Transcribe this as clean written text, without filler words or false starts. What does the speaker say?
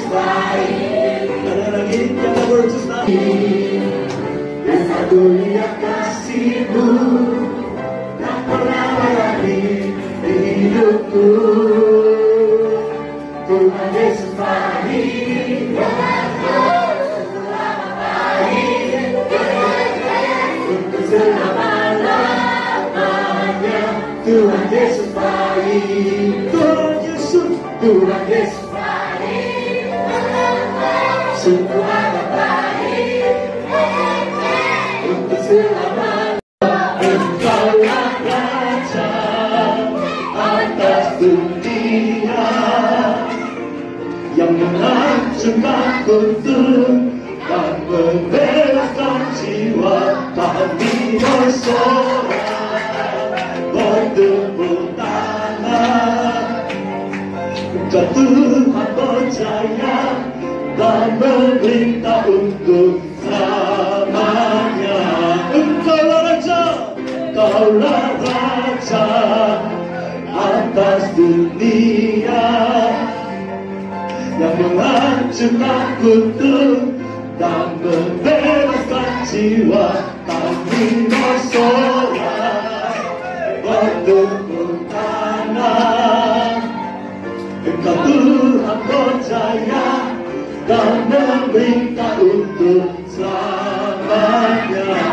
baik. Ada lagi yang tak berdusta. Dan satu lihat kasih-Mu tak pernah berhenti di hidupku. Tuhan Yesus baik, selama baik, untuk selama-lamanya. Tuhan Yesus baik, Tuhan Yesus, Tuhan Yesus baik, sungguh amat baik, untuk selama-lamanya. Engkaulah Raja atas dunia, yang menghancurkan kutuk dan membebaskan jiwa. Kami bersorak, bertepuk tangan. Engkau Tuhan percaya dan memerintah untuk selamanya. Engkaulah Raja, Engkaulah Raja atas dunia, yang menghancurkan kutuk dan membebaskan jiwa. Kami bersorak, bertepuk tangan. Engkau Tuhan percaya dan memerintah untuk selamanya.